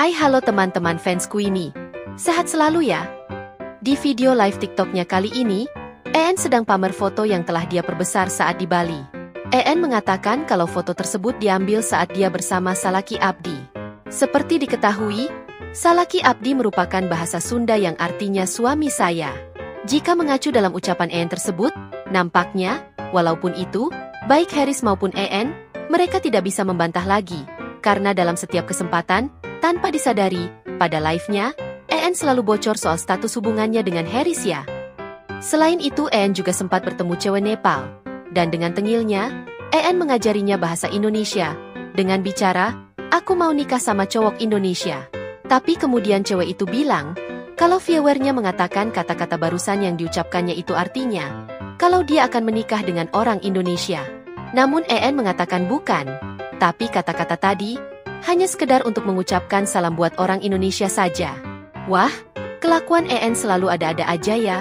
Hai halo teman-teman fansku ini. Sehat selalu ya. Di video live TikToknya kali ini, EN sedang pamer foto yang telah dia perbesar saat di Bali. EN mengatakan kalau foto tersebut diambil saat dia bersama Salaki Abdi. Seperti diketahui, Salaki Abdi merupakan bahasa Sunda yang artinya suami saya. Jika mengacu dalam ucapan EN tersebut, nampaknya, walaupun itu, baik Haris maupun EN, mereka tidak bisa membantah lagi. Karena dalam setiap kesempatan, tanpa disadari, pada live-nya, EN selalu bocor soal status hubungannya dengan Haris ya. Selain itu, EN juga sempat bertemu cewek Nepal. Dan dengan tengilnya, EN mengajarinya bahasa Indonesia. Dengan bicara, aku mau nikah sama cowok Indonesia. Tapi kemudian cewek itu bilang, kalau viewernya mengatakan kata-kata barusan yang diucapkannya itu artinya, kalau dia akan menikah dengan orang Indonesia. Namun EN mengatakan bukan. Tapi kata-kata tadi, hanya sekedar untuk mengucapkan salam buat orang Indonesia saja. Wah, kelakuan EN selalu ada-ada aja ya.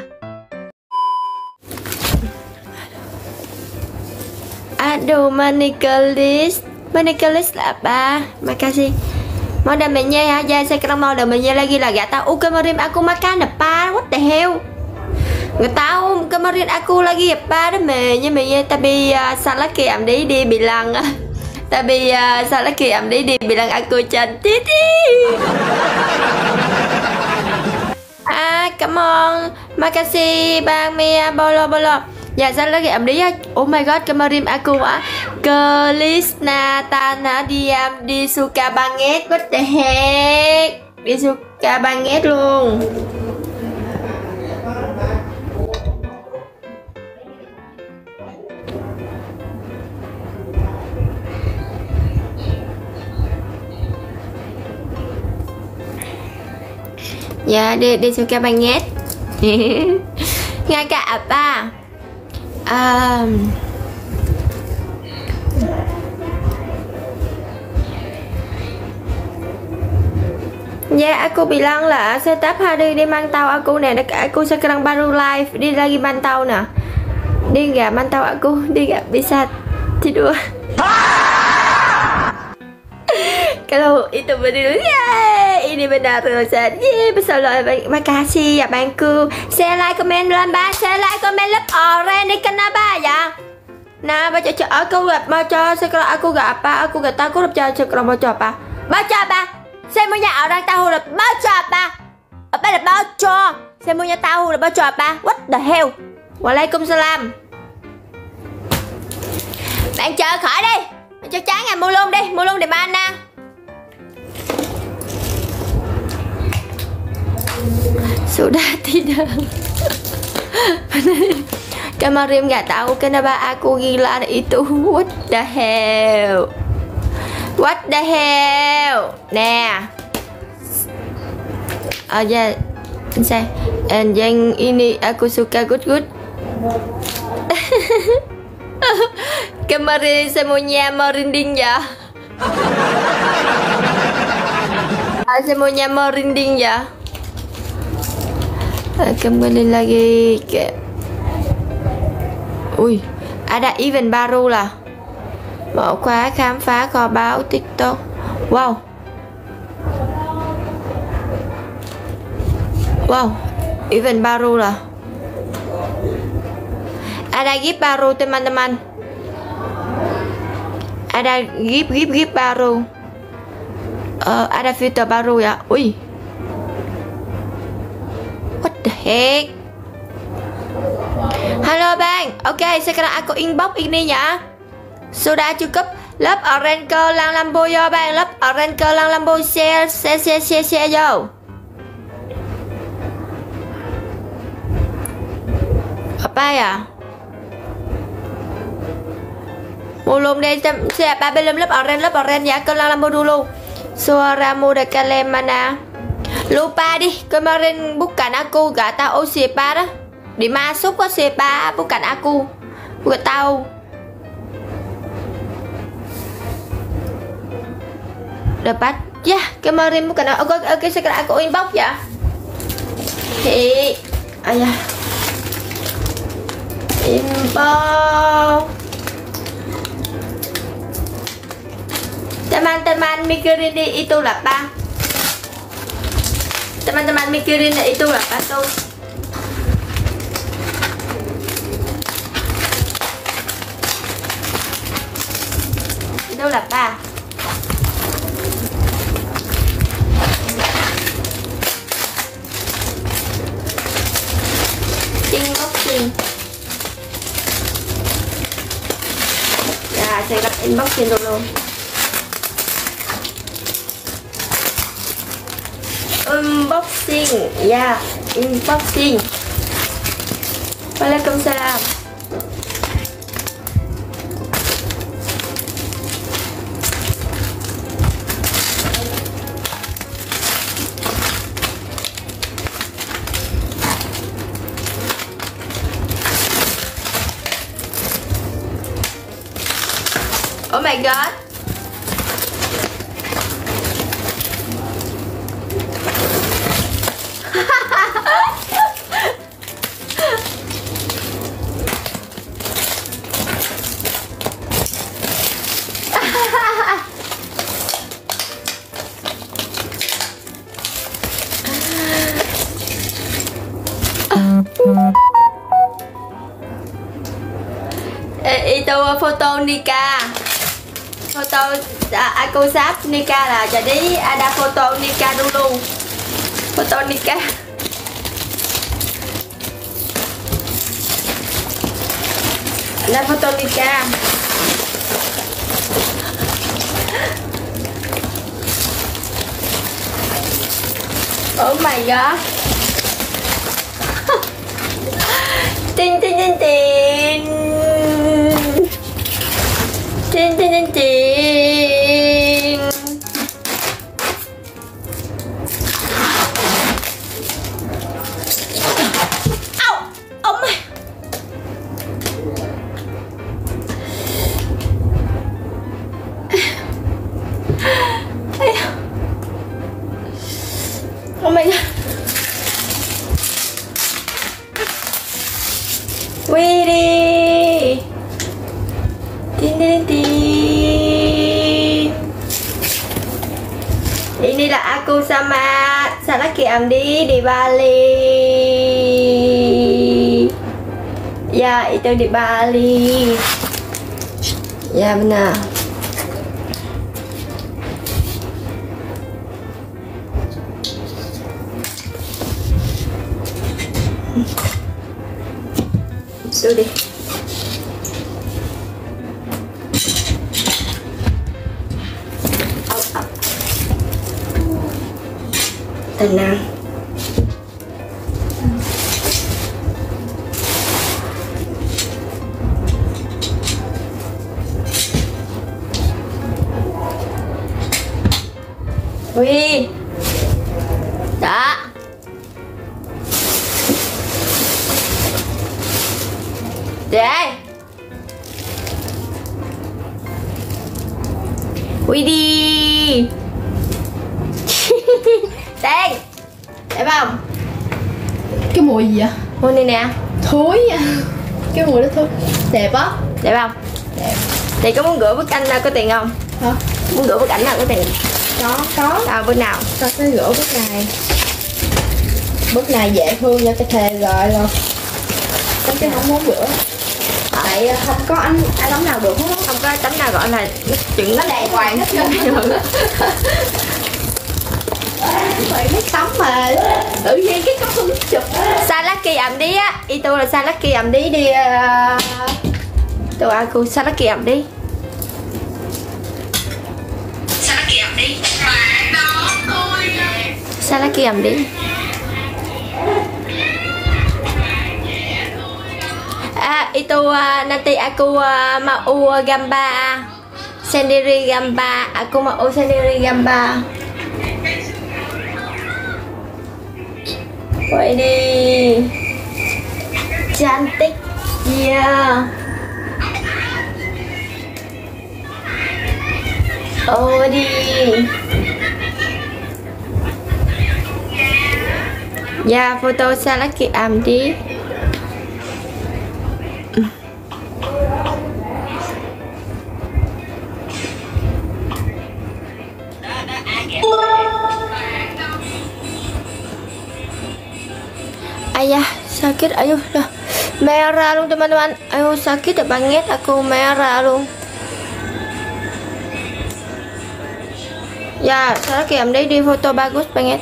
Aduh, manikelis lah apa? Makasih. Mau damenya aja, sekarang mau damenya lagi gak tahu kemarin aku makan apa? What the hell? Gak tahu kemarin aku lagi apa damenya tapi salah kiam dia bilang tapi salah kiam dia bilang aku cantik. Come on. Makasih Bang Mia bolo. Ya salah kiam dia. Oh my god, kemarin aku gelis tanah diam disuka banget. What the heck? Disuka banget luôn. Ya, dia suka banget. Ngakak apa? Ya, aku bilang lah setiap hari dia mantau aku nih. Aku sekarang baru live, dia lagi mantau nah. Dia nggak mantau aku, dia nggak bisa tidur. Kalau itu benar, ini benar Rosan. Bersama makasih ya bangku. Share like comment lambat, share like comment love orange ni kenapa ya? Nah, baca aku gak baca sekarang aku gak apa, aku gak tahu baca sekarang baca apa? Baca apa? Saya maunya orang tahu baca apa? Apa là baca? Saya maunya tahu baca apa? What the hell? Waalaikumsalam. Bạn chờ khỏi đi. Cho chán à, mua luôn để mana. Sudah tidak. Kemarin nggak tahu kenapa aku gila itu. What the hell? What the hell? Nè. Ya, saya. Yang ini aku suka good. Kemarin semuanya merinding ya. Semuanya merinding ya. Kembali lagi ke ada event baru là mở khóa khám phá kho báu TikTok. Wow, event baru lah. Ada gift baru teman-teman. Ada gift baru. Ada filter baru ya. What the heck? Halo bang, oke sekarang aku inbox ini ya. Sudah cukup. Lớp orange cơ lang lambo vô bang, lớp orange cơ lang lambo share vô. Apa ya? Belum deh, siapa belum lớp orange ya, ke lang lambo dulu. Suaramu dekat lem mana? Lupa di, kemarin bukan aku, gak tahu siapa dah. Dimasuk kok siapa, bukan aku. Gak tahu. Dapat? Ya, kemarin bukan aku. Oke, sekarang aku inbox ya. Ayah. Inbox. Teman-teman mikir ini itulah apa? Teman-teman mikirin itu apa tuh? Itu apa? Unboxing. Ya, saya akan unboxing dulu. Unboxing, ya, unboxing. Waalaikumsalam. Oh my god. Itu foto nikah. Foto aku sap nikah lah, jadi ada foto nikah dulu. Foto nikah. Ada foto nikah. Oh my god. Ting ting ting ting. Ting ting ting ting. Ow! Oh my. Oh my god. Wih, tin tin tin. Inilah aku sama laki Amdi di Bali. Ya, itu di Bali. Ya benar. Itu deh. Tenang. Wih. Tak. Đây. Widih. Đen. Đẹp không? Cái mùi gì vậy? Mùi này nè. Thối à. Cái mùi đó thối. Đẹp á. Đẹp không? Đẹp. Thì có muốn gửi bức ảnh nào có tiền không? Hả? Muốn gửi bức ảnh nào có tiền? Có. Sao bữa nào? Tao sẽ gửi bức này. Bức này dễ thương nha, cái thề rồi rồi. Tao chứ không muốn gửi. Tại không có anh tấm nào được hết. Không có tấm nào gọi là chuyện Nó đàng hoàng hết trơn. Phải mấy tấm mà tự nhiên cái tấm không chụp. Salaki Amdi á, itu là Salaki Amdi đi. Tuh aku Salaki Amdi. Salaki Amdi. Bạn đó tôi. Salaki Amdi. Itu nanti aku mau gambar sendiri gambar. Aku mau sendiri gambar. Wah ini cantik ya. Oh di. Ya foto Salaki Amdi. sakit, ayo dah. Merah luôn teman-teman. Ayo sakit banget aku, merah luôn. Ya, Sarah kirim deh di foto bagus banget.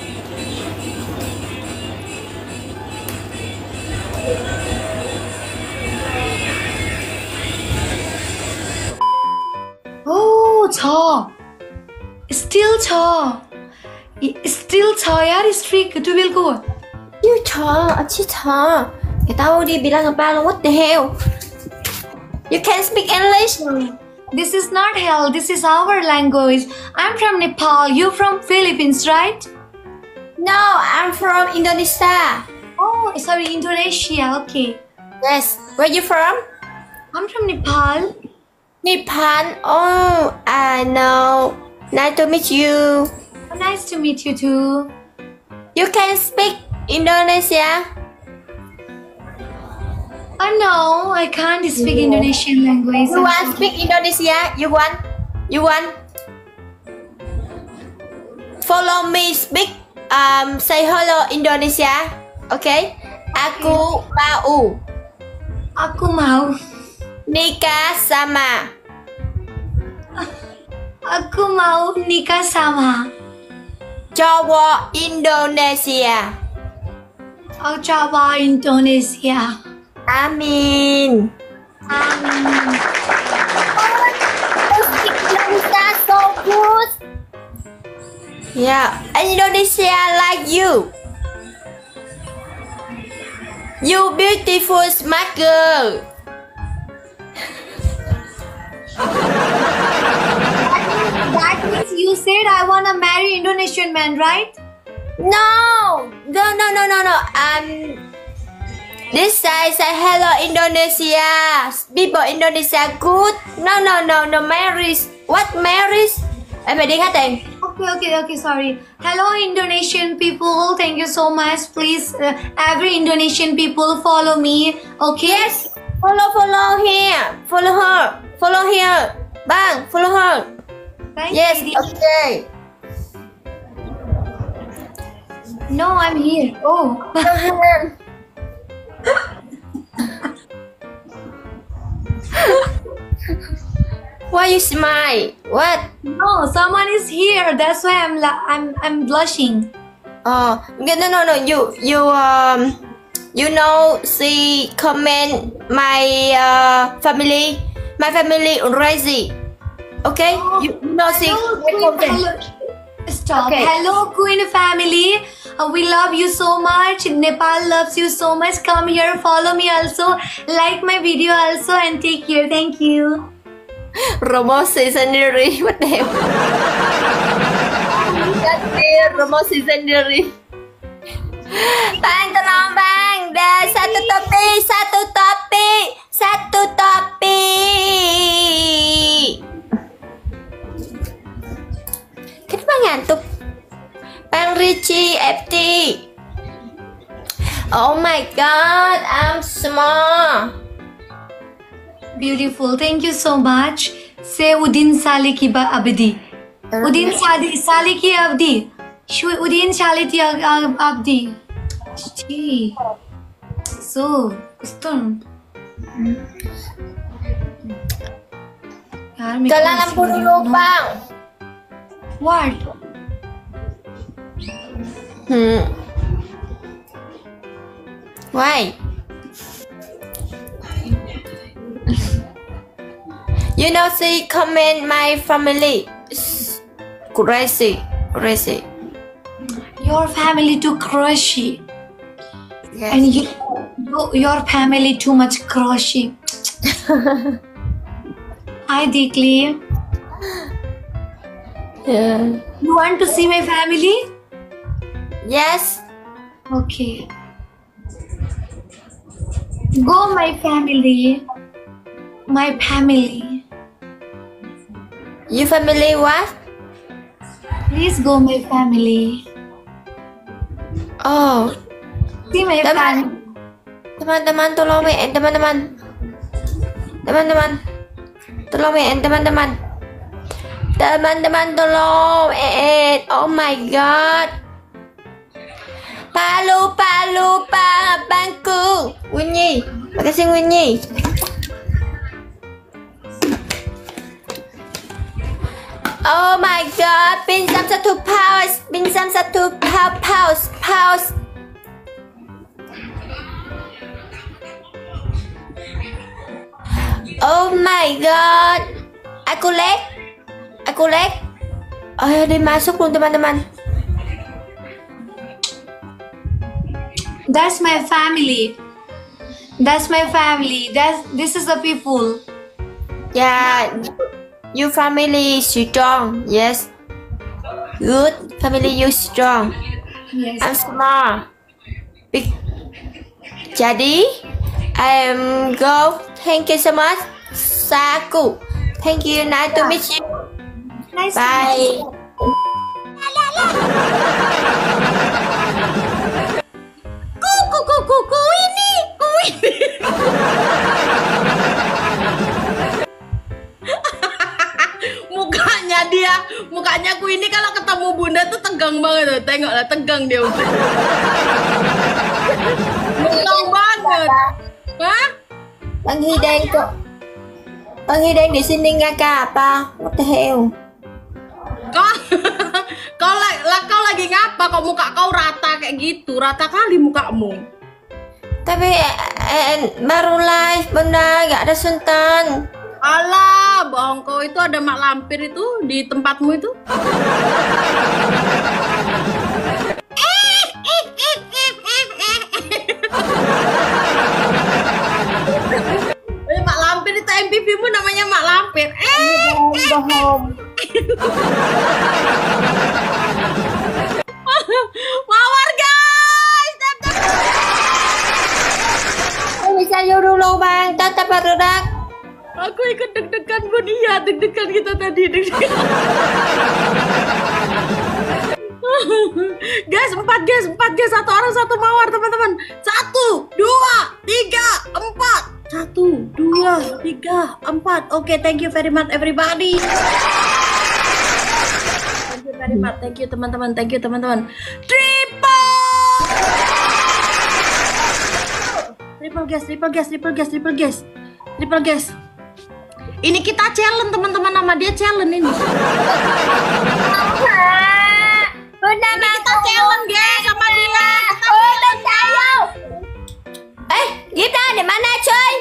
Oh, छ. Still छ. Still छ यार streak 12 को. You cha, अच्छी cha. Gak tahu dia bilang apa lo, what the hell? You can speak English? This is not hell. This is our language. I'm from Nepal. You from Philippines, right? No, I'm from Indonesia. Oh, sorry, Indonesia. Okay. Yes, where you from? I'm from Nepal. Nepal. Oh, I know. Nice to meet you. Oh, nice to meet you too. You can speak Indonesia? Oh no, I can't speak Indonesian language. You want speak Indonesia? You want? You want? Follow me speak. Say hello Indonesia. Okay? Aku mau Aku mau. nikah sama. Aku mau nikah sama Cowok Indonesia. Jawa Indonesia. Amin. Speak Indonesia so good. Yeah, Indonesia like you. You beautiful smart girl. That means you said I wanna marry Indonesian man, right? No. This side say hello Indonesia. People Indonesia good. No. Marriage. What marriage? Em phải đi hát tiền. Okay, sorry. Hello Indonesian people, thank you so much. Please, every Indonesian people follow me. Okay? Yes. Follow here. Follow her. Follow here. Bang, follow her. Thank Yes. you. Okay. No, I'm here. Oh. Why you smile? What? No, someone is here. That's why I'm blushing. Oh, no. You know, she comment my family. My family crazy. Okay? You know she Hello. Stop. Okay. Hello, Queen family. We love you so much. Nepal loves you so much. Come here, follow me also. Like my video also and take care. Thank you. Promosi sendiri. What the hell? Ganti promosi sendiri. Bang, tolong bang. Dah satu topi. Kenapa ngantuk? Bang Richie FT. Oh my god, I'm small. Beautiful. Thank you so much. Say Udin Saliki Abdi. Udin Saliki Abdi. Udin Saliki Abdi. Gee. So, Ustun. Jalan lampu dulu bang. What? Why? You know, she comment my family. Crazy. Your family too crushy. Yes. And your family too much crushy. Hi, Dekli. Yeah. You want to see my family? Yes. Okay. Go, my family. My family. Your family what? Please go, my family. Oh, See my family. teman-teman tolong WN teman-teman. Tolong WN teman-teman. Teman-teman tolong WN. Oh my god. Lupa abangku. Winnie, makasih Winnie. Oh my god, pinjam 1 paus, pinjam 1 paus. Oh my god, aku lag. Ayo dimasuk belum teman-teman? That's my family. This is the people. Yeah, you family strong. Yes, good family. You strong. Yes. I'm small. Big. Jadi, I'm go. Thank you so much, Saku. Thank you. Nice to meet you. Nice. Bye. Ku ini. Mukanya aku ini kalau ketemu bunda tuh tegang banget tuh. Tengoklah, tegang dia udah. Tegang banget. Hah? Bang Hideng di sini ngakak apa? What the hell? Kau lagi ngapa? Kok muka kau rata kayak gitu? Rata kali mukamu. Tapi baru live bunda, gak ada Sultan. Alah, bohong kau, itu ada mak lampir itu di tempatmu itu. Mak lampir itu MPV-mu namanya mak lampir. Bohong. Mawar guys, Bisa dulu bang, tetap berudak. aku ikut deg-degan pun, iya deg-degan kita tadi, deg-degan. Guys, 4 guys, 1 orang 1 mawar teman-teman. 1, 2, 3, 4. 1, 2, 3, 4. Oke, thank you very much everybody. Thank you very much, thank you teman-teman, triple guys. Ini kita challenge teman-teman, nama dia challenge ini. Bunda Kita challenge guys sama dia. Udah tahu. Kita di mana coy?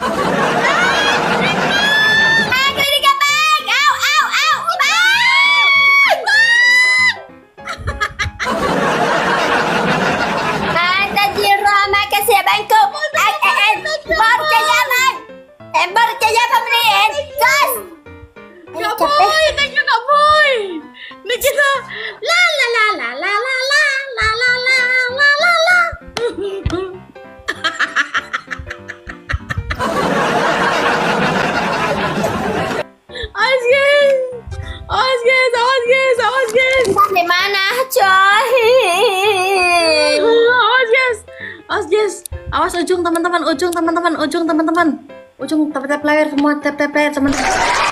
Klinik bang. Au. Ada Jiro, makasih ya bangku. Percaya pembelian. Gas. Kak Boy, thank you Kak Boy. Ini kita la. Awas guys. Di mana coy? Awas guys. Awas ujung teman-teman. Ujung tap player semua, tap player teman-teman.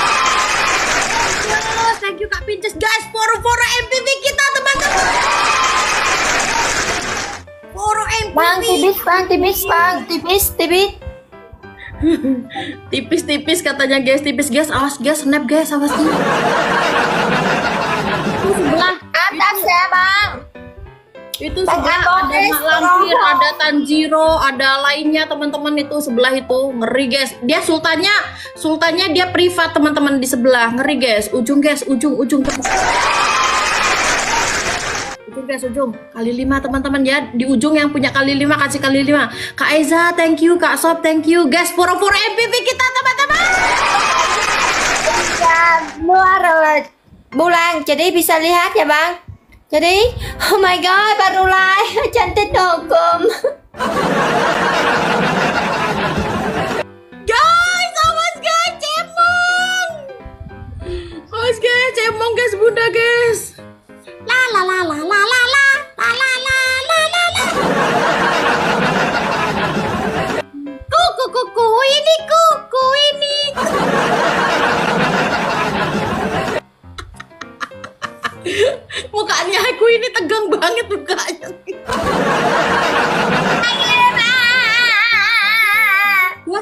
Thank you Kak Pinches guys, foro MPV kita teman-teman. Foro MPV. Bang, tipis. Tipis katanya guys, awas guys, snap guys, awas nih. Itu sebelah Atas ya bang. itu sebelah ada Mak Lampir, ada Tanjiro, ada lainnya teman-teman, itu sebelah itu ngeri guys. Dia sultannya dia privat teman-teman di sebelah, ngeri guys. Ujung kali 5 teman-teman ya, di ujung yang punya kali 5 kasih kali 5. Kak Eza thank you, Kak Sob thank you guys, pura-pura MPV kita teman-teman. Luar bulan, jadi bisa lihat ya bang. Jadi, oh my god, baru live, cantik hukum. Guys, awas guys, cemong guys, bunda guys. La. Kuku ini. Mukanya aku ini tegang banget mukanya.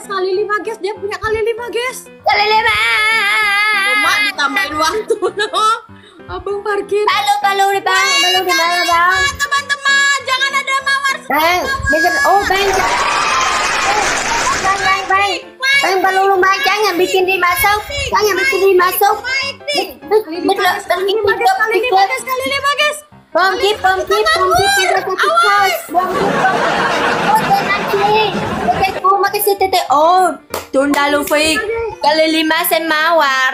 kali 5 guys, dia punya kali 5 guys. Kali 5. Cuma ditambahin waktu no. Abang parkir. Palu di bang, palu di mana bang? Teman-teman, jangan ada mawar. Bang, bang. Bang, palu bang, jangan bikin dia masuk. Betul, Kali 5 guys. Bom kip, oh, tunda Luffy. Kali 5 sen mawar.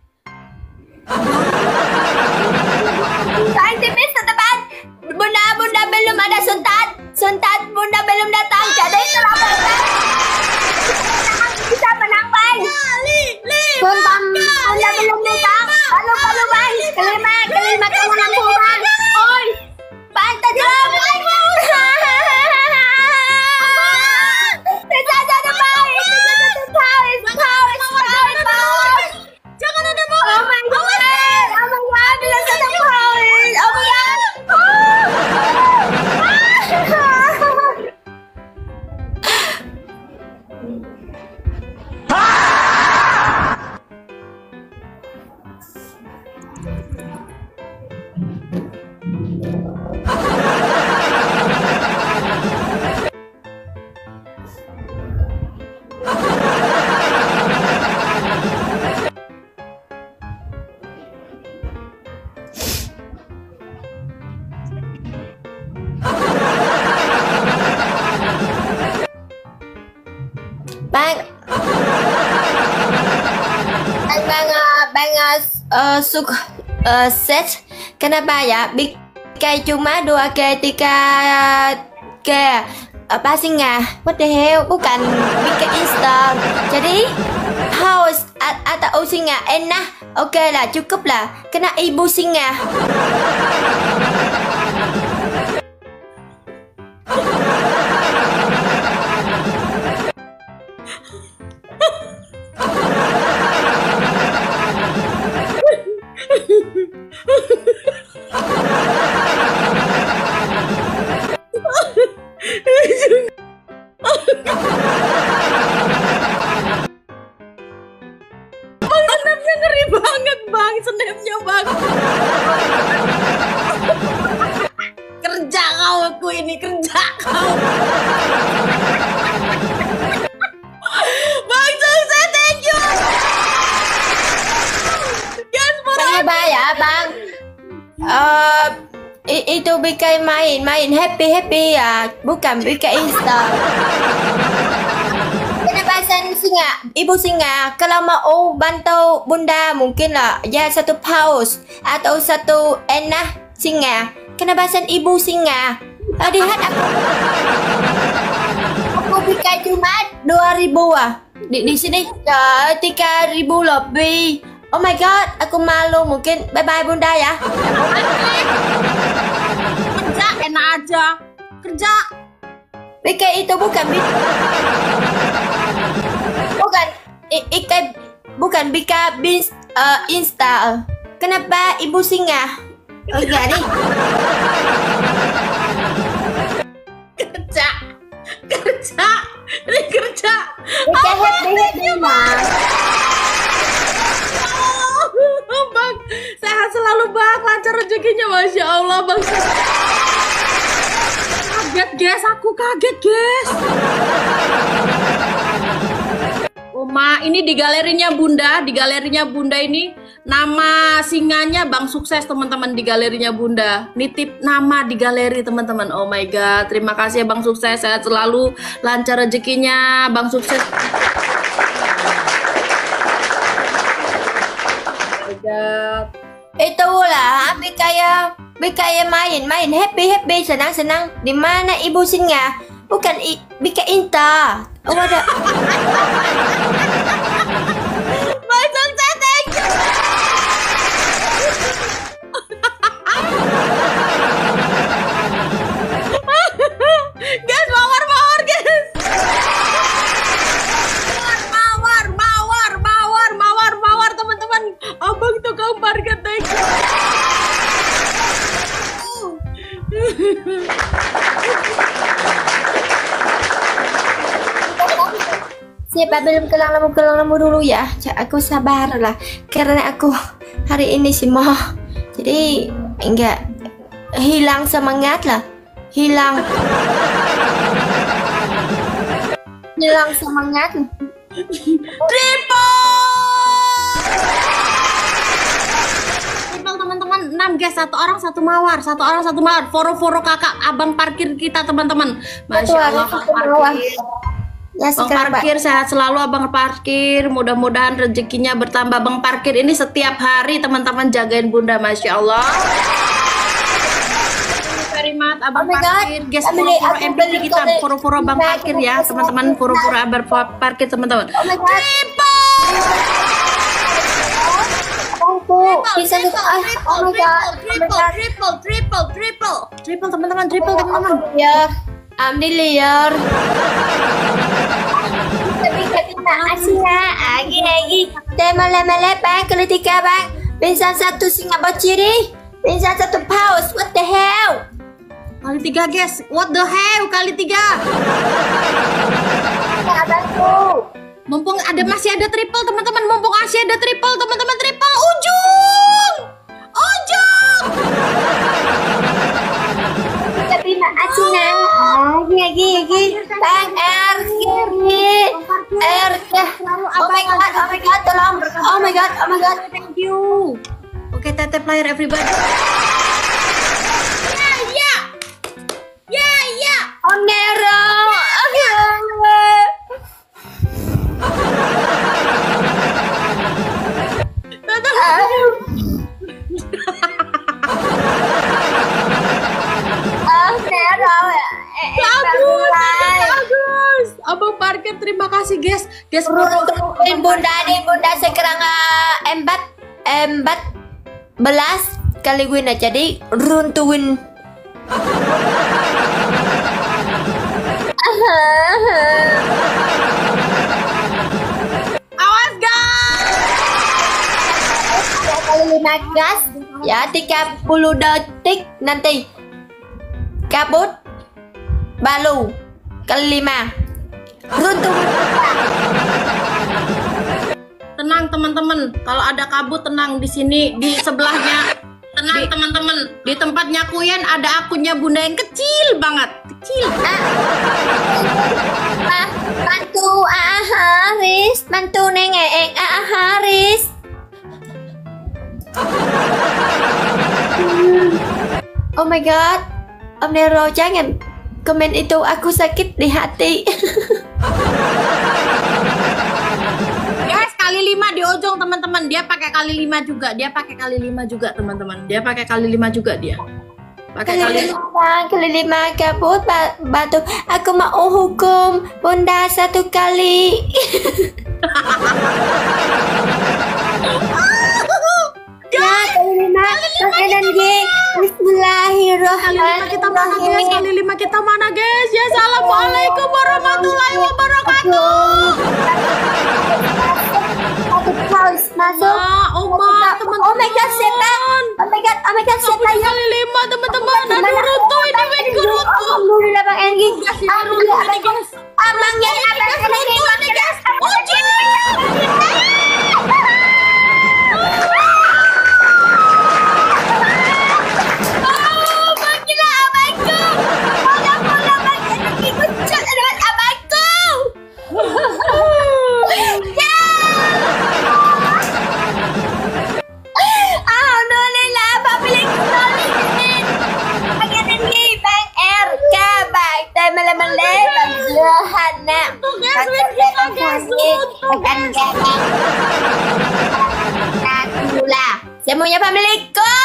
Scientist teman. Bunda belum ada Sultan bunda belum datang. Jadi selamat. Kita menang bang. Sultan bunda belum datang. Palu bang. Kelima kamu mampu bang. Oi, pantai dong. Jangan ada mawar. Oh my god, bila satu power. Oh my god. Set kenapa ya bikai cuma 2K 3K apa sih nggak? What the hell, bukan bikai install jadi house atau singa enak. Oke lah, cukup lah, kena ibu singa. Snapnya ngeri banget bang, snapnya bang. Kerja kau aku ini, kerja kau. Bang sukses, thank you. Guys, Kenapa ya bang? Itu bikai main happy ya, bukan bikai install. Kenabasan singa, ibu singa. Kalau mau bantu bunda mungkin lah ya 1 paus atau 1 enah singa. Kenabasan ibu singa. Lihat aku bikai cuma 2.000 ah. Di sini 3.000 lebih. Oh my god, aku malu mungkin. Bye bye bunda ya. kerja enak aja, kerja. Bika itu bukan bukan Bika install. Kenapa ibu singa? Oh iya nih. Kerja. Ini kerja. Bika happy mas. Bang, sehat selalu bang, lancar rezekinya, masya Allah bang. Kaget guys, aku kaget guys. Oma, ini di galerinya bunda ini nama singanya Bang Sukses teman-teman, di galerinya bunda. Nitip nama di galeri teman-teman. Oh my god, terima kasih ya Bang Sukses, sehat selalu, lancar rezekinya Bang Sukses. Itulah Bika main happy senang. Di mana ibu singa? Bukan Bika Inta. Oh ada. Bang Sukses, thank you. Guys, mawar guys. Mawar teman-teman. Abang tukang parkir, thank you. Siapa belum kelang lembu dulu ya. Aku sabar lah. Karena aku hari ini sih mau. Jadi enggak hilang semangat lah. Hilang semangat. Triple teman-teman, 6 guys, satu orang satu mawar, foro-foro kakak abang parkir kita teman-teman. Masya Allah, parkir. Ya, Bang parkir sehat selalu abang parkir, mudah-mudahan rezekinya bertambah. Bang parkir ini setiap hari teman-teman jagain bunda, Masya Allah. Very much abang parkir, guys, foro-foro MPT kita, foro-foro abang parkir ya teman-teman, foro-foro abang parkir teman-teman. Triple teman-teman. Ya, liar. Tapi lagi. Tema bang, kali 3 bang. Bintang 1 Singapore ciri. Bintang 1 paus. What the hell? Kali 3 guys, what the hell kali 3. Abangku. Mumpung masih ada triple teman-teman, triple ujung. Terima kasih nah. Lagi. Bang R Oh my god, tolong. Oh my god. Thank you. Oke, tetep player everybody. Ya. Oh Nero. Bagus. Abang parkir, terima kasih guys. Runtuhin bunda sekarang empat belas kali gue jadi runtuhin. Awas guys. Kali 5 gas ya 30 detik nanti kabut balu kali 5 runtuh. Tenang teman-teman, kalau ada kabut tenang, di sini di sebelahnya. Tenang teman-teman, di tempatnya Kuyen ada akunnya bunda yang kecil banget, Bantu Haris, bantu nengeng Haris. Oh my god, Om Nero jangan komen itu, aku sakit di hati. Guys, kali 5 di ujung teman-teman. Dia pakai kali 5 juga. Teman-teman. Dia pakai kali 5 juga dia. Pakai kali 5 kabut batu. Aku mau hukum bunda 1 kali. Ya, kali 5 dan G. Bismillahirrahmanirrahim. Kali 5 kita mana guys? Ya, assalamualaikum warahmatullahi wabarakatuh. Masuk. Teman-teman. Oh my god, setan. Oh my god, setan. Kali 5 teman-teman. Aduh, runtuh ini wingku runtuh. Alhamdulillah Bang Enggi. Alhamdulillah guys. Abangnya guys. Semuanya pemilikku.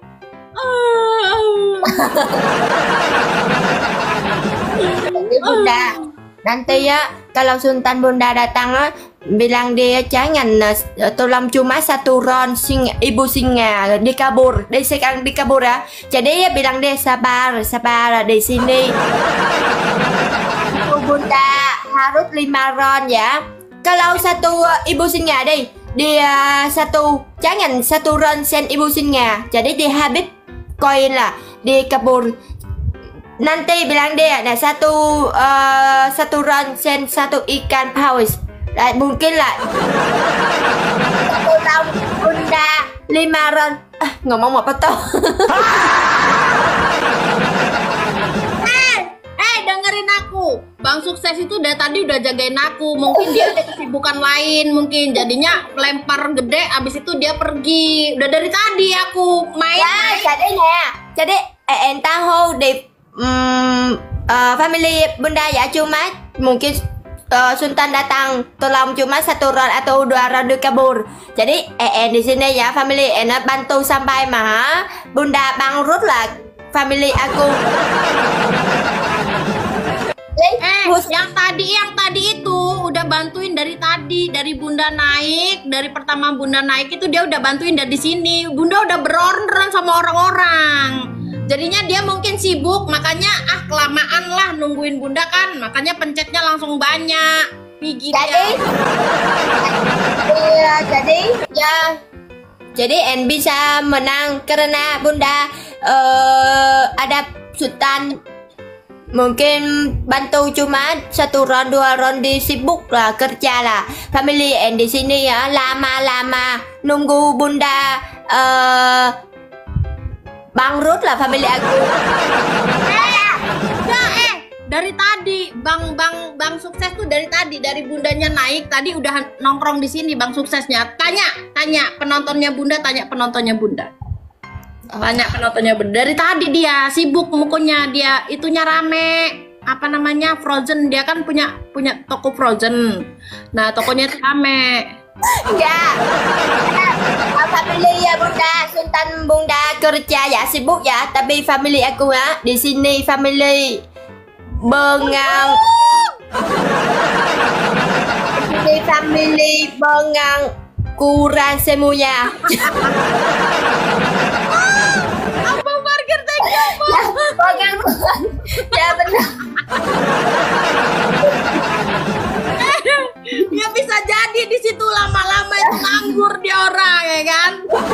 Bunda, nanti ya kalau Sultan bunda datang bilang dia jangan tolong cuma 1 round ibu singa dikabur, dia sekarang dikabur ya. Jadi ya bilang dia sabar di sini. Bunda harus 5 round ya. Kalau 1 ibu singa deh, dia jangan 1 round sen ibu singa. Jadi dia habis koin lah, dikabur. Nanti bilang dia, nah 1 round sen 1 ikan paus. mungkin lah. Tolong Bunda 5 ron. Ngomong apa tuh? Dengerin aku. Bang Sukses itu tadi udah jagain aku. Mungkin dia ada kesibukan lain, mungkin jadinya lempar gede. Abis itu dia pergi. Udah dari tadi aku main. Jadi em tahu di family Bunda ya, cuma mungkin Sultan datang tolong cuma 1 ron atau 2 ron kabur. Jadi di sini ya family bantu sampai Bunda bangkrut lah family aku. Yang tadi itu udah bantuin dari tadi, dari Bunda naik, dari pertama Bunda naik itu dia udah bantuin dari sini. Bunda udah berorderan sama orang-orang. Jadinya dia mungkin sibuk, makanya kelamaan lah nungguin Bunda kan, makanya pencetnya langsung banyak. Pigi Jadi En bisa menang karena Bunda ada Sultan mungkin bantu cuma 1 ron 2 ron disibuk lah kerja lah. Family En di sini ya lama-lama nunggu Bunda bangkrut lah family aku. Dari tadi Bang Sukses tuh dari Bundanya naik tadi udah nongkrong di sini Bang Suksesnya. Tanya penontonnya Bunda, tanya penontonnya Bunda. Dari tadi dia sibuk mukunya, dia itunya rame. Apa namanya? Frozen. Dia kan punya toko Frozen. Nah, tokonya itu rame. Enggak. Family ya Bunda, Sultan Bunda kerja ya sibuk ya, tapi family aku ya di sini family bengang. Family bengang kurang semuanya. Abang parkir thank you, Bengang. Ya benar. Ya bisa jadi di situ lama-lama itu nganggur dia orang ya kan.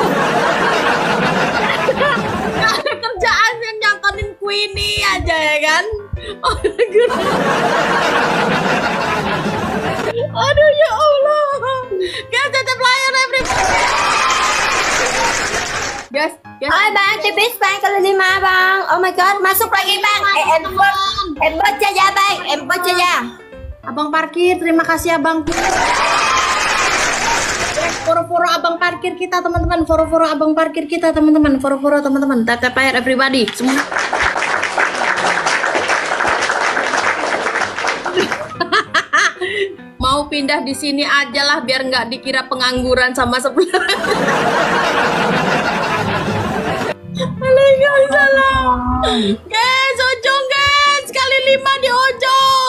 Gak ada kerjaan yang nyangkonin Queenie aja ya kan. Aduh ya Allah. Guys, tetap layar everybody. Guys. Ôi bang, tipis bang kalau 5 bang. Oh my god, masuk lagi bang. Em baca ya bang, em baca ya. Abang parkir, terima kasih abang. Foro-foro abang parkir kita teman-teman, foro-foro abang parkir kita teman-teman, foro-foro teman-teman, tap layar everybody semua. Mau pindah di sini aja lah biar nggak dikira pengangguran sama sebelah. Waalaikumsalam. Guys, ujung guys, kali 5 di ujung.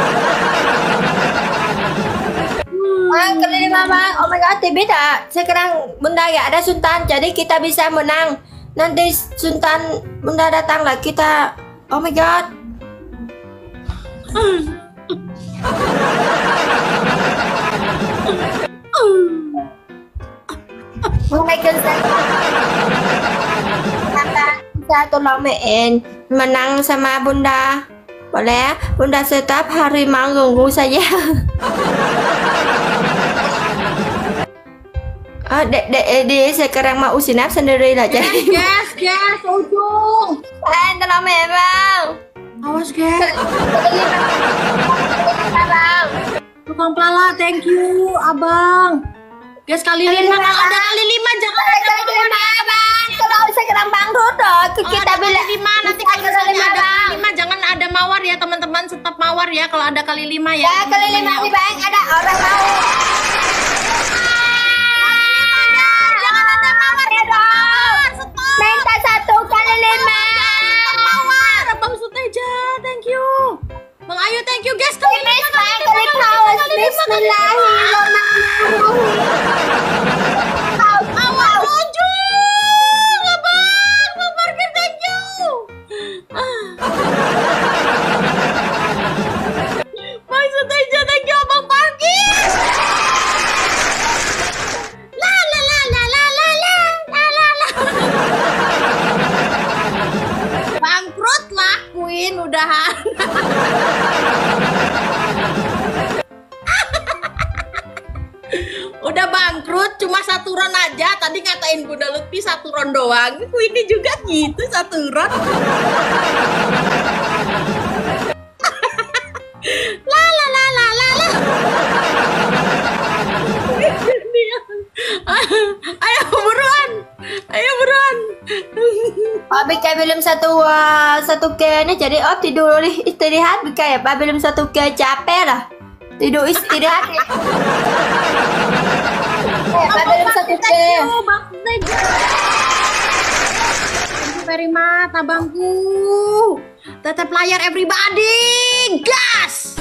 Kali 5 bang, oh my god, tipis ah. Sekarang Bunda ya ada Sultan, jadi kita bisa menang. Nanti Sultan Bunda datang lah kita. Oh my god. Oh my god. Kita tolong Meen menang sama Bunda. Boleh? Bunda setiap hari mengganggu saya. Dia sekarang mau sinap sendiri lah jadi. Guys, ujung. Tolong Meen bang. Awas guys. Tukang pelala, thank you abang. Guys, kali 5 kalau ada kali 5 jangan ada kali 5 bang. Kalau sekarang bangkrut kita bilang 5 nanti kalau misalnya ada kali 5 jangan ada mawar ya teman-teman, stop mawar ya kalau ada kali 5 ya. Ya kali 5 nih bang, ada orang mau. Jangan ada mawar ya dong. Minta 1 kali 5. Mawar, Bang Suteja, thank you. Bang Ayu, thank you guys. Kali 5 kali kaos. Bismillahirrahmanirrahim. Awal ujung, abang. Bang parkir, thank you. Bang Suteja, thank you, abang parkir. La la la la la la la la la la. Bangkrut lah Queen udahan. Udah bangkrut, cuma 1 ron aja. Tadi ngatain Bunda Lutfi 1 ron doang. Ini juga gitu 1 ron. La la la la la la. Ayo buruan. Ayo buruan. Pak Bika belum 1K nih, jadi tidur istirahat Bika ya. Pak belum 1K, capek lah. Tidur istirahat ya. Pak belum 1K. Thank you very much, abangku. Tetep layar everybody. Gas.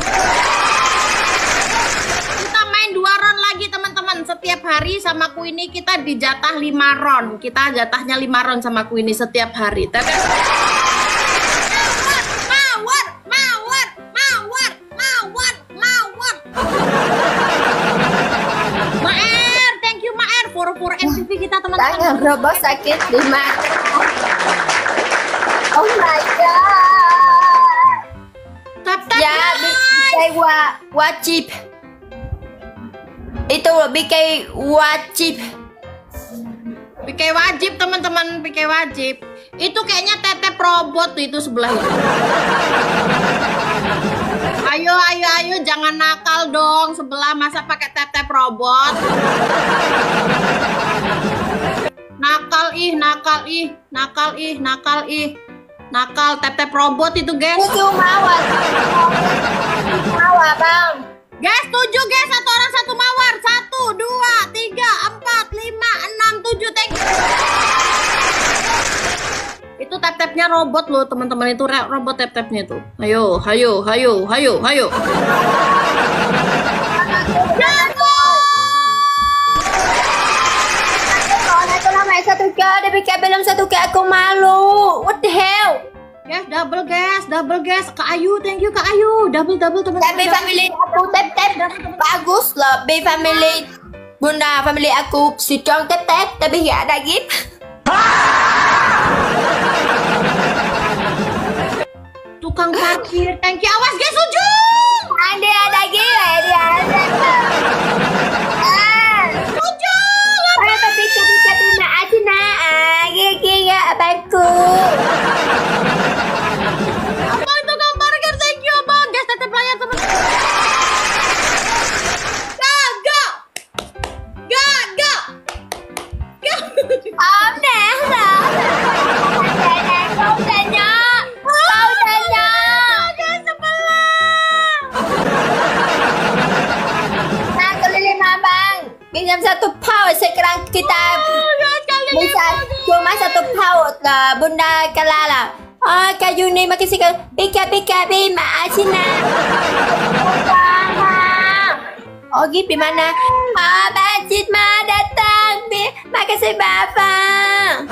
Kita main 2 ron lagi teman-teman. Setiap hari sama Queenie kita dijatah 5 ron. Kita jatahnya 5 ron sama Queenie setiap hari. Tetep Maer, thank you Maer. Pura-pura MVP kita teman-teman. Tangan robot sakit di mata. Oh my god. Tap-tap Ya, BK wajib. Itu BK wajib. PK wajib teman-teman, PK wajib. Itu kayaknya tetep robot itu sebelah itu. Ayo, ayo, ayo, jangan nakal dong sebelah, masa pakai tetep robot. Nakal ih, nakal ih, nakal ih, nakal ih. Nakal tetep robot itu, guys. Itu mawar. Mawar, Bang. Guys, 7 guys, 1 orang 1 mawar. 1, 2, 3, 4, 5, 6, 7. Thank you. Itu tap-tapnya robot loh, teman-teman. Itu robot tap-tapnya tuh. Ayo, ayo, ayo, ayo, ayo. Jago! Itu namanya 1K, tapi belum 1K, aku malu. What the hell? Guys, double guys. Kak Ayu, thank you Kak Ayu. Double teman-teman. Tapi family aku tap bagus loh. B family Bunda family aku si Chong tap tapi nggak ada gift. Tukang parkir, thank you. Awas guys, ujung. Ada gift ya, dia ada. Ujung. Apa tapi terima aja nak. Gigi ya abangku. Abang tukang parkir, thank you abang. Guys, tetep layar teman-teman. Gak. Om nè là kau tanya. Nah, keliling abang. Pinjam 1 pound sekarang kita bisa cuma 1 pound lah Bunda Kalala. Oh, Kak Yuni makasih Kak. Pika Asina. Oh, gitu mana? Ah, Bajit mah datang. Makasih Bapak.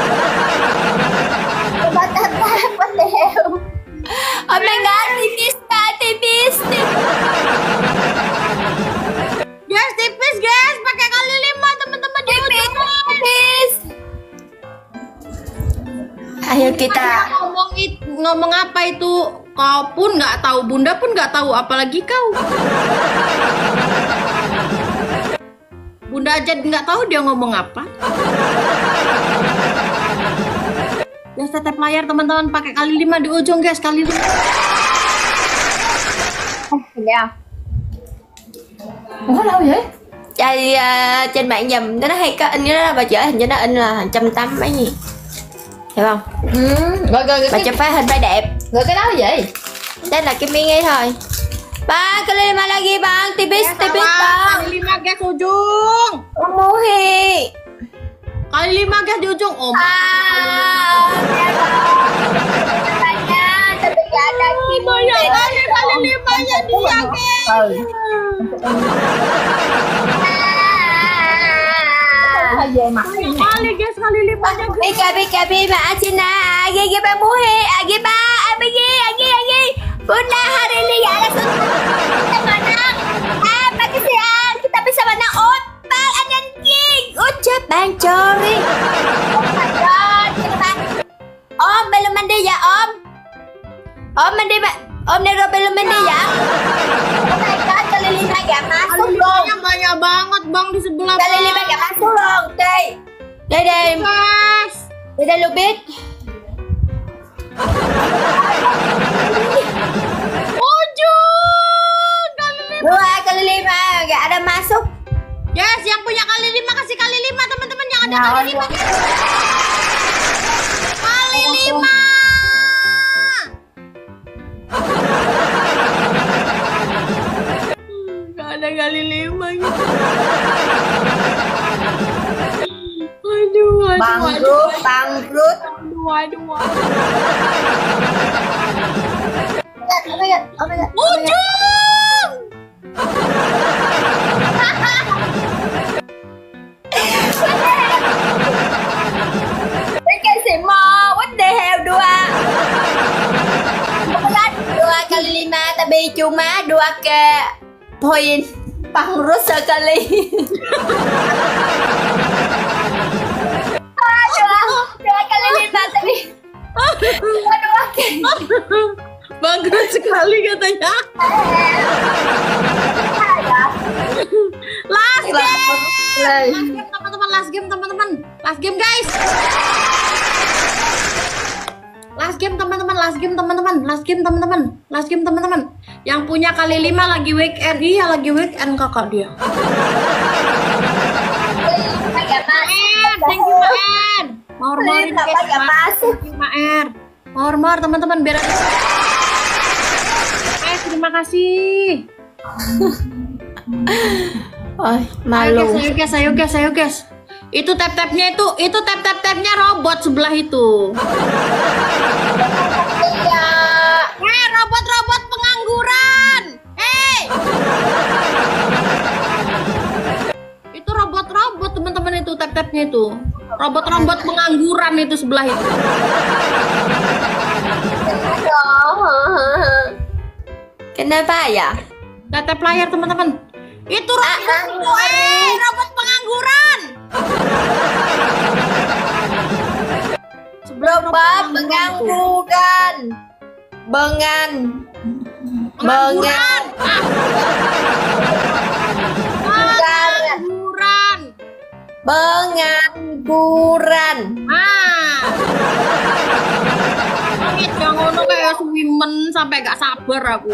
Bapak what the hell? Oh my god, tipis. Guys, tipis guys, pakai kali 5 teman-teman. Tipis. Ayo kita ngomong apa itu? Kau pun nggak tahu, Bunda pun nggak tahu, apalagi kau. Bunda aja nggak tahu dia ngomong apa. Guys, tetap layar teman-teman, pakai kali 5 di ujung guys, kali 5. Yeah. Ủa đâu vậy? Trên mạng dùm nó hay có in cái đó là bà chở hình cho nó in là 180 mấy gì, hiểu không? Rồi Bà chụp phải hình phải đẹp. rồi cái đó là gì? Đây là cái miếng ấy thôi. Bang, kali 5 lagi bang, tipis bang. Kali 5 guys ujung. Muhi. Kali 5 guys di ujung. Oh. Tapi gak ada Banyak kali 5-nya dia guys. Kali guys, kali 5-nya guys. Bika maafin Agi bang Muhi, Agi Bunda hari ini gak ada kita menang. Makasih kita bisa menang. Bang ada king. Ucap bang cori. Oh my god, Om belum mandi ya Om? Om mandi Om Nero belum mandi ya? Oh my god, kali 5 gak masuk Kali dong. limanya banyak banget bang di sebelah. Kali 5 gak masuk dong. Đây. Đây đây. Mas. Đây đây Lubit. Ujung kali 5. 2 kali 5 gak ada masuk. Yes, yang punya kali 5 kasih kali 5 teman-teman yang ada Nah, kali 5. Kali 5. Gak ada kali 5 gitu. Aduh, Bangkrut, bangkrut. aduh. Oh my god, oh my god. Ujung. Cái xì mò, what the hell, 2 kali 5 tapi cuma 2 ke poin bangkrut sekali. Dua kali 5 tapi dua ke. Bangkrut sekali katanya. Last game teman-teman, last game teman-teman, last game guys. Last game teman-teman, last game teman-teman, last game teman-teman, last game teman-teman. Yang punya kali 5 lagi weekend, iya lagi weekend kakak dia. Thank you Maen. Maur-maurin guys, thank you Maer. Maur-maur teman-teman biar ada. Terima kasih. Ôi, malu. Ayo guys. Itu tap-tapnya itu tap-tapnya robot sebelah itu. Robot pengangguran. Itu robot teman-teman itu tap-tapnya itu. Robot pengangguran itu sebelah itu. Kenapa ya? Tap layar teman-teman. Itu robot pengangguran. Robot pengangguran. Pengangguran. Pengangguran. Langit yang ngono kayak swimen sampai gak sabar aku.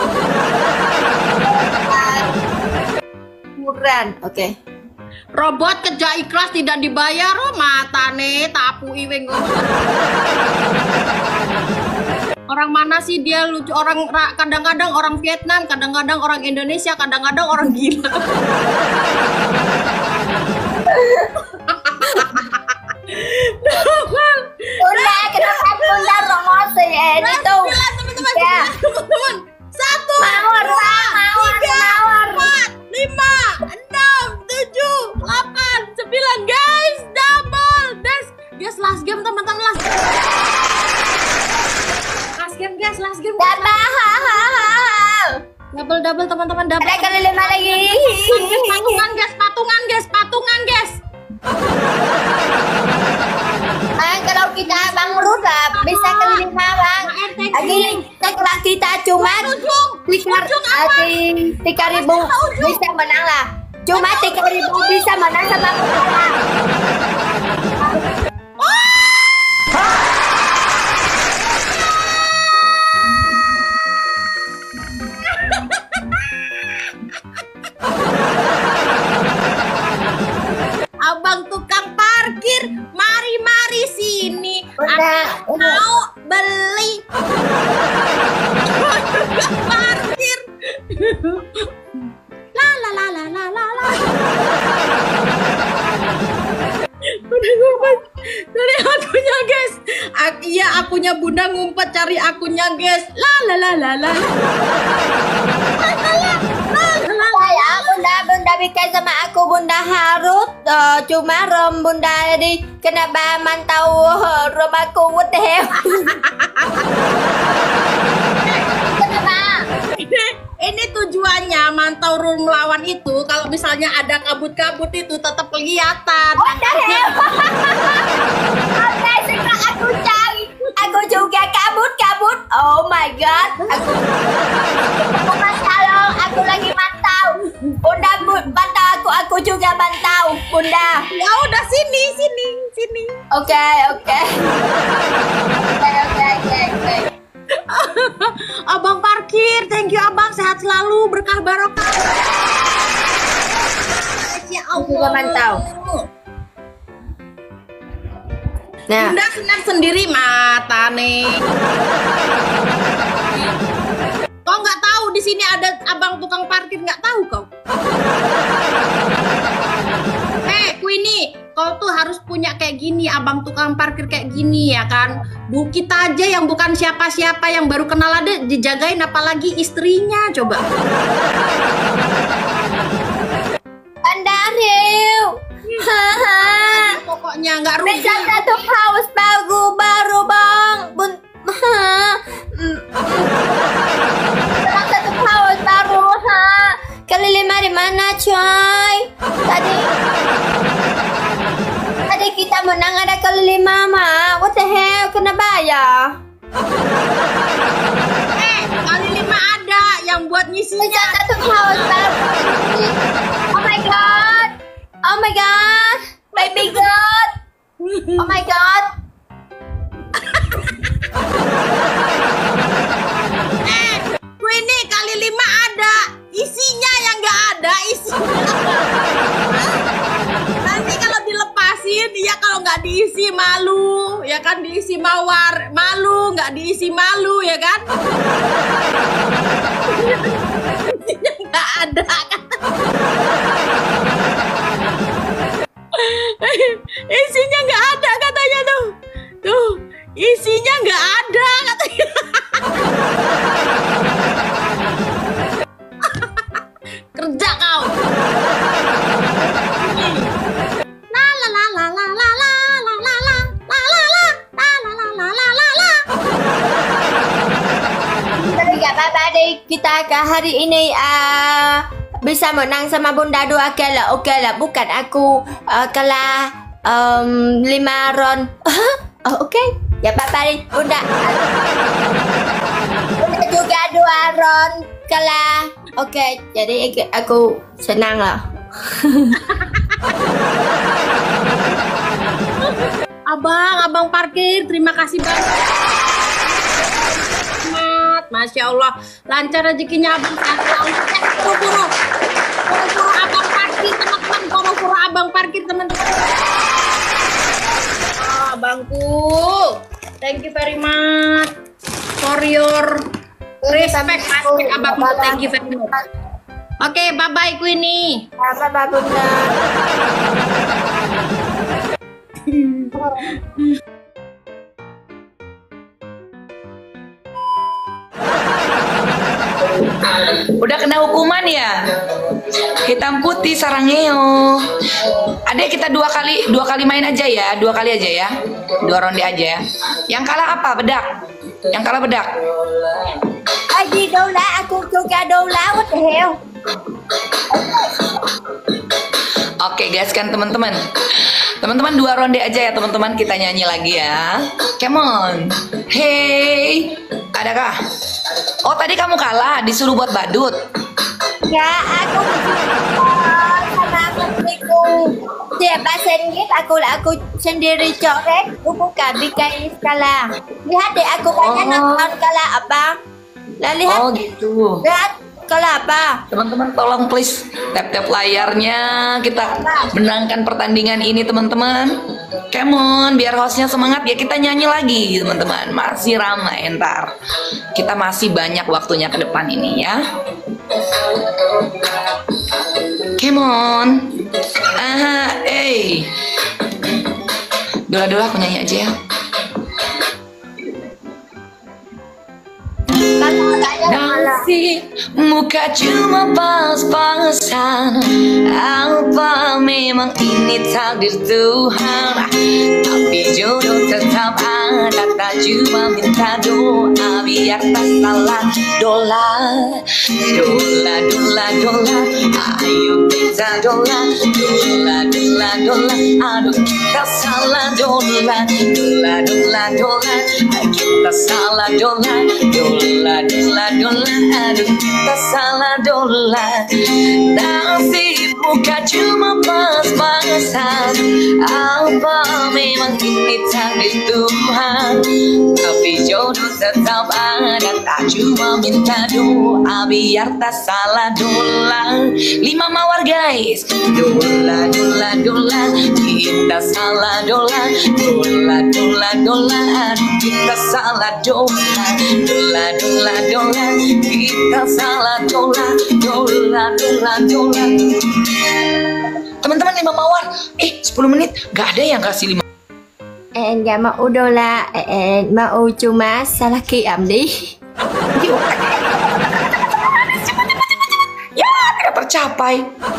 Pengangguran. Oke. Robot kerja ikhlas tidak dibayar, matane tapu iweng. Orang mana sih dia lucu? Kadang-kadang orang Vietnam, kadang-kadang orang Indonesia, kadang-kadang orang gila. Bunda, kenapa Bunda promosi itu? Ya. Teman-teman. 1, Mawar, 2, mawar, 3, mawar. 4, 5, 6, 7, 8, 9 guys, double. Guys, last game teman-teman, last game guys, last game. Double teman-teman, double. Ada kali 5 lagi. Patungan guys. Kalau kita bangkrut lah bisa kali 5 bang. Lagi kalau kita cuma 3.000 bisa menang lah. Cuma 3.000 bisa menang sama kalah. Abang tukang parkir, mari sini. Udah. Mau beli parkir. La. Bunda ngumpet cari akunnya guys. Iya akunnya Bunda ngumpet cari akunnya guys. La. Ya Bunda bikin sama aku. Bunda harus cuma rom Bunda di kenapa mantau rom aku, what the hell. Kenapa? Ini tujuannya mantau room lawan itu kalau misalnya ada kabut-kabut itu tetap kelihatan. What the hell. Oke, sekarang aku cari. Aku juga kabut. Oh my god. Aku masalah. Aku lagi mantau. aku juga pantau, Bunda. Ya udah sini. Oke. Oke. Abang parkir, thank you abang, sehat selalu, berkah barokah. Ya Aku juga pantau. Nah, Bunda senang sendiri mata nih. Kau nggak tahu di sini ada abang tukang parkir, nggak tahu kau? Queenie, kau tuh harus punya kayak gini, abang tukang parkir kayak gini ya kan? Bu, kita aja yang bukan siapa-siapa yang baru kenal ada dijagain, apalagi istrinya coba. Anda Riu. Haha. Pokoknya nggak rugi. Bisa satu house baru bang. Satu house baru ha. Kali 5 di mana coy? Tadi kita menang ada kali 5 mah. What the hell? Kena bayar. Kali 5 ada yang buat ngisinya. Bisa satu house baru. Oh my god. Oh my god. Baby god. Oh my god. Queenie, kali 5 ada. Isinya yang nggak ada isinya. Nanti kalau dilepasin, ya kalau nggak diisi malu, ya kan diisi mawar, malu, nggak diisi malu, ya kan? Isinya nggak ada kan? Isinya nggak ada katanya tuh. Tuh, isinya nggak ada katanya. Kerja kau. La la la la la la la la la la la la la la la la la la. Tapi gak apa-apa deh, kita ke hari ini bisa menang sama Bunda 2 kali. Oke lah, bukan aku kalah 5 round. Oh, oke. Ya apa-apa deh, Bunda. Bunda juga 2 round kalah. Oke, jadi aku senang lah. Abang parkir, terima kasih banget. Masya Allah, lancar rezekinya abang. Buru-buru abang parkir teman-teman, buru-buru abang parkir teman-teman. Abangku, thank you very much for your respect, abangku, thank you very much. Oke, bye-bye Queenie. Bye-bye Bunda. Udah kena hukuman ya? Hitam putih Sarangeo. Adek kita dua kali main aja ya, 2 kali aja ya, 2 ronde aja ya. Yang kalah apa? Bedak. Yang kalah bedak. Aji Dola, aku juga Dola. What the hell? Oke guys kan teman-teman. Teman-teman 2 ronde aja ya teman-teman, kita nyanyi lagi ya. Come on. Hey, adakah? Oh tadi kamu kalah, disuruh buat badut. Ya, aku sama menteriku. Siapa sendiri, aku sendiri coret. Aku bukan bikin skala. Lihat deh, aku banyak nonton skala apa. Lah lihat. Oh gitu. Lihat skala apa. Teman-teman tolong please tap-tap layarnya, kita menangkan pertandingan ini teman-teman. Come on, biar hostnya semangat ya, kita nyanyi lagi teman-teman. Masih ramai ntar. Kita masih banyak waktunya ke depan ini ya. Come on. Dola-dola aku nyanyi aja ya. Nanti muka cuma pas-pasan. Apa memang ini takdir Tuhan? Tapi jodoh tetap ada, tak cuma minta doa biar tak salah. Dola, dola, dola, dola, ayo minta dola. Dola, dola, dola, aduh kita salah. Dola, dola, dola, dola, kita salah. Dola, dola, dola, dola, aduh kita salah. Dola, nasib muka cuma Apa memang ini takdir Tuhan, tapi jodoh tetap ada. Tak cuma minta doa biar tak salah dola. 5 mawar guys. Dola dola dola, kita salah dola. Dola dola dola, kita salah dola. Dola dola dola, kita salah dola. Dola dola dola. Teman-teman 5 mawar. 10 menit gak ada yang kasih 5. Gak mau dola, mau cuma salah kiam deh. Ya tidak tercapai.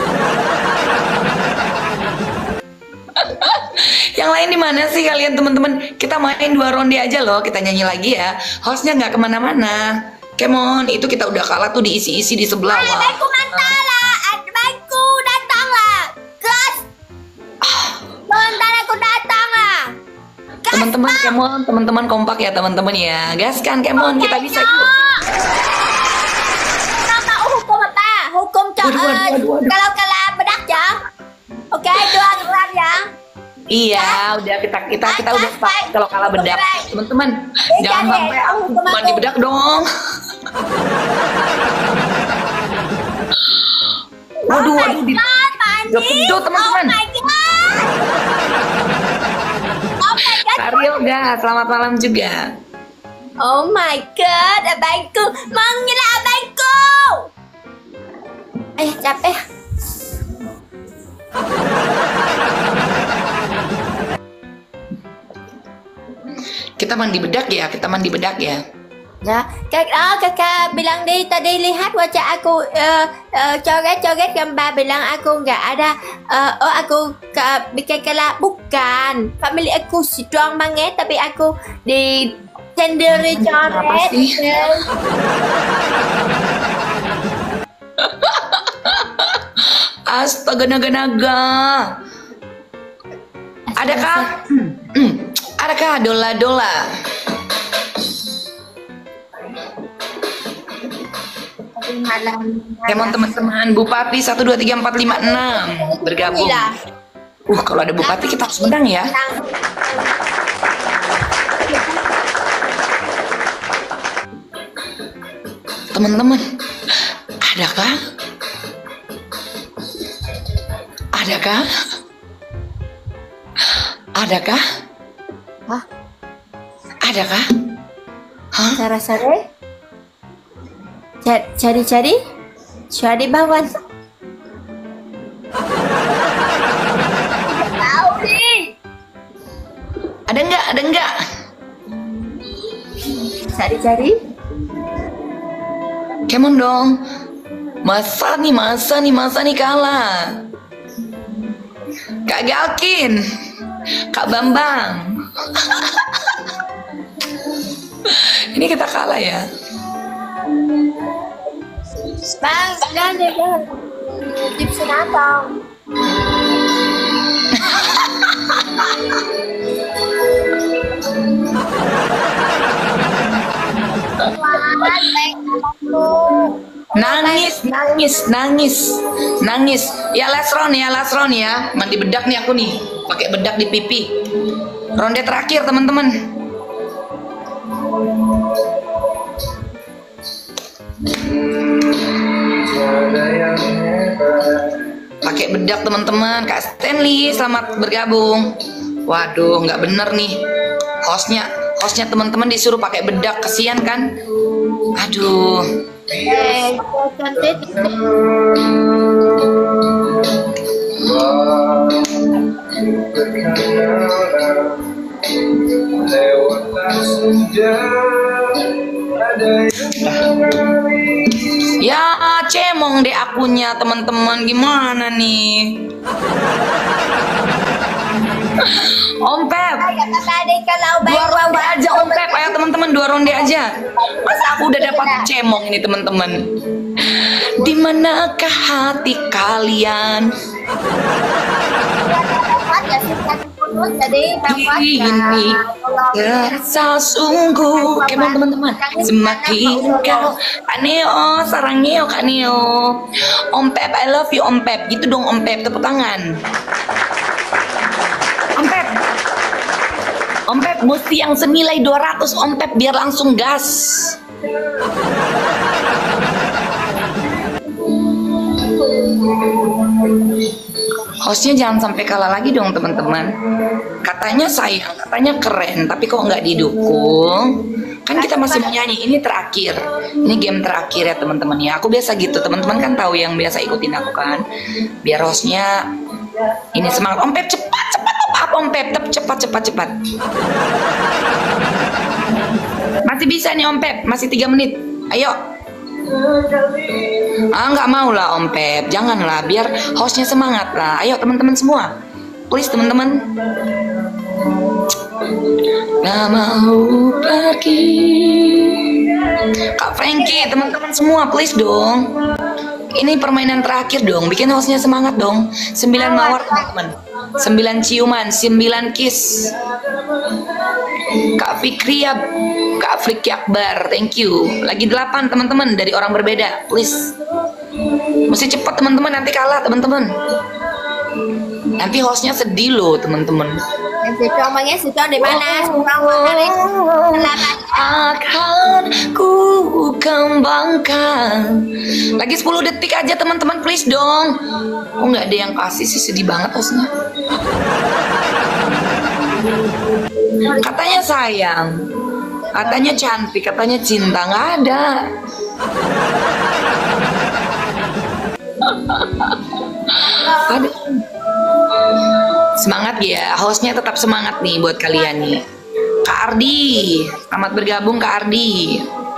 Yang lain di mana sih kalian teman-teman? Kita main 2 ronde aja loh, kita nyanyi lagi ya. Hostnya nggak kemana-mana. Come on, itu kita udah kalah tuh diisi-isi di sebelah. Abangku mantala, abangku datanglah. Terus, bentar aku datanglah. Teman-teman, come on, teman-teman kompak ya teman-teman ya. Gaskan, come on, kita bisa yuk. Mau hukum apa? Hukum kalau kalah bedak ya. Oke, 2 gram ya. Iya, udah kita udah sepakat kalau kalah bedak. Teman-teman, jangan sampai aku cuma di bedak dong. Waduh, kedut teman-teman. Karyo gas, selamat malam juga. Oh my god, abangku, manggil abangku. Capek. Kita mandi bedak ya, Ya, kakak bilang dia tadi lihat wajah aku coret-coret gambar, bilang aku nggak ada. Aku bikin kalah, bukan. Family aku strong banget, tapi aku di sendiri coret. Astaga naga. Adakah? Adakah dola-dola? Teman-teman, Bupati 1 2 3 4 5 6 bergabung. Kalau ada Bupati kita harus menang ya. Teman-teman, adakah? Hah? Adakah? Sare-sare? Cari bawang. Tahu nih. Ada enggak? Cari. Kemon dong. Masa nih kalah. Kak Galkin, Kak Bambang. Ini kita kalah ya. Bang, jangan tips natong. Nangis. Ya last round ya. Mandi bedak nih aku nih. Pakai bedak di pipi. Ronde terakhir teman-teman. Pakai bedak teman-teman. Kak Stanley selamat bergabung. Waduh, nggak bener nih. Hostnya teman-teman disuruh pakai bedak, kesian kan? Aduh. Cantik. Ya cemong deh akunnya teman-teman, gimana nih? Om Pep, 2 ronde aja Om Pep, ayo teman-teman 2 ronde aja. Masa aku udah dapat cemong ini teman-teman. Dimanakah hati kalian? Ini terasa sungguh. Kemon teman-teman, semakin kau Kaneo, sarang Neo, Kaneo. Om Pep, I love you Om Pep. Gitu dong Om Pep, tepuk tangan. Om Pep. Om Pep mesti yang senilai 200 Om Pep biar langsung gas. Hostnya jangan sampai kalah lagi dong teman-teman. Katanya sayang, katanya keren, tapi kok nggak didukung? Kan kita masih mau nyanyi, ini terakhir. Ini game terakhir ya teman-teman ya. Aku biasa gitu, teman-teman kan tahu yang biasa ikutin aku kan. Biar hostnya ini semangat. Om Pep cepat top up Om Pep, cepat. Masih bisa nih Om Pep, masih 3 menit. Ayo. Nggak mau lah Om Pep, janganlah, biar hostnya semangat lah. Ayo teman-teman semua, please teman-teman. Nggak mau pergi. Kak Frankie, teman-teman semua, please dong. Ini permainan terakhir dong, bikin hostnya semangat dong. 9 mawar teman-teman, 9 ciuman, 9 kiss. Kak Fikri Akbar, thank you. Lagi 8 teman-teman dari orang berbeda, please. Mesti cepat teman-teman, nanti kalah teman-teman. Nanti hostnya sedih loh teman-teman. Si Con di mana? Akan ku kembangkan. Lagi 10 detik aja teman-teman, please dong. Oh nggak ada yang kasih sih, sedih banget hostnya. Katanya sayang, katanya cantik, katanya cinta, nggak ada. Aduh. Semangat ya, hostnya tetap semangat nih buat kalian nih. Kak Ardi, selamat bergabung Kak Ardi.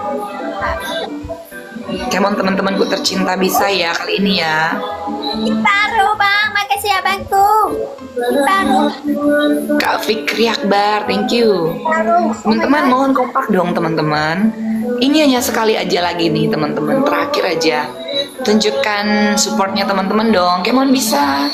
Come on teman-temanku tercinta, bisa ya kali ini ya. Baru bang, makasih ya bangku. Baru. Kak Fikri Akbar, thank you. Teman-teman mohon kompak dong teman-teman. Ini hanya sekali aja lagi nih teman-teman, terakhir aja. Tunjukkan supportnya teman-teman dong, come on bisa.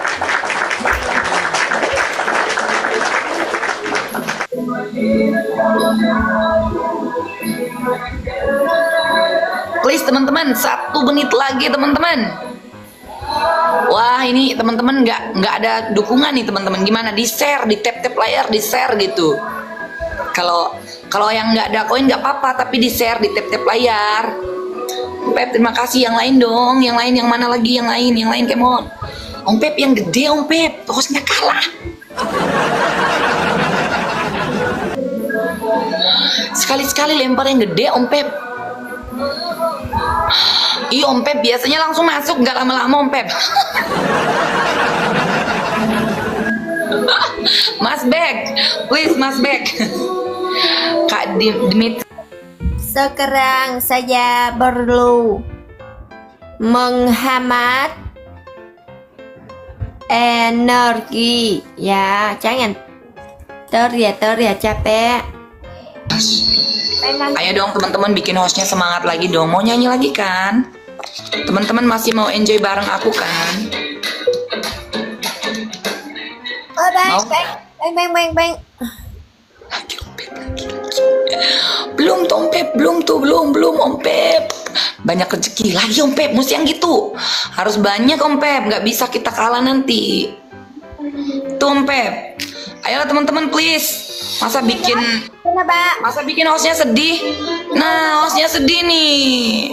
Please teman-teman, 1 menit lagi teman-teman. Wah ini teman-teman nggak ada dukungan nih teman-teman. Gimana, di share, di tap layar, di share gitu. Kalau yang nggak ada koin nggak apa-apa, tapi di share, di tap layar. Pep terima kasih. Yang lain dong, yang lain yang mana lagi, yang lain come on. Om Pep yang gede Om Pep, hostnya kalah. Sekali-sekali lempar yang gede Om Pep. Iya Om Pep biasanya langsung masuk, nggak lama-lama Om Pep. Mas Bek, please Mas Bek. Kak Dimit. Sekarang saya perlu menghemat energi ya, jangan teriak capek. Ayo dong teman-teman, bikin hostnya semangat lagi dong. Mau nyanyi lagi kan? Teman-teman masih mau enjoy bareng aku kan? Oh bang. Lagi Om Pep, lagi. Belum tuh Om Pep, belum Om Pep. Banyak rezeki lagi Om Pep, mesti yang gitu. Harus banyak Om Pep, nggak bisa kita kalah nanti. Tuh Om Pep. Ayolah teman-teman please. Masa bikin hostnya sedih? Nah, hostnya sedih nih.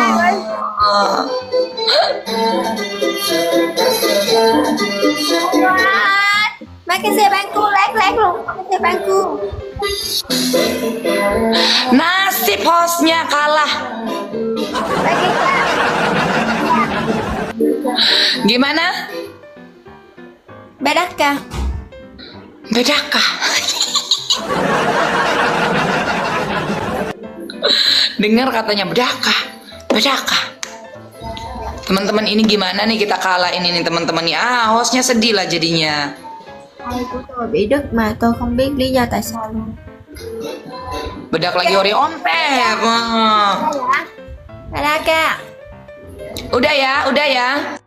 Makasih bangku, like lu. Makasih bangku. Nasib hostnya kalah. Gimana? Bedakah? Dengar katanya bedakah. Teman-teman ini gimana nih kita kalah ini nih teman-teman ya. Hostnya sedih lah jadinya. Của tôi bị đứt mà tôi không biết lý do tại sao luôn. Bedak lagi ori Om Pep. Bedakah? Udah ya.